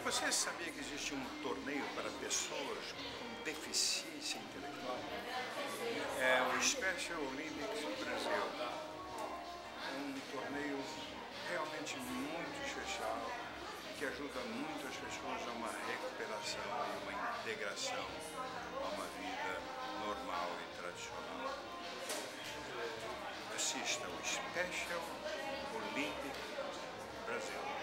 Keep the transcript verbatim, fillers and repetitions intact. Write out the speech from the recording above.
Você sabia que existe um torneio para pessoas com deficiência intelectual? É o Special Olympics Brasil. Um torneio realmente muito especial que ajuda muito as pessoas a uma recuperação e uma integração a uma vida normal e tradicional. Assista ao Special Olympics Brasil.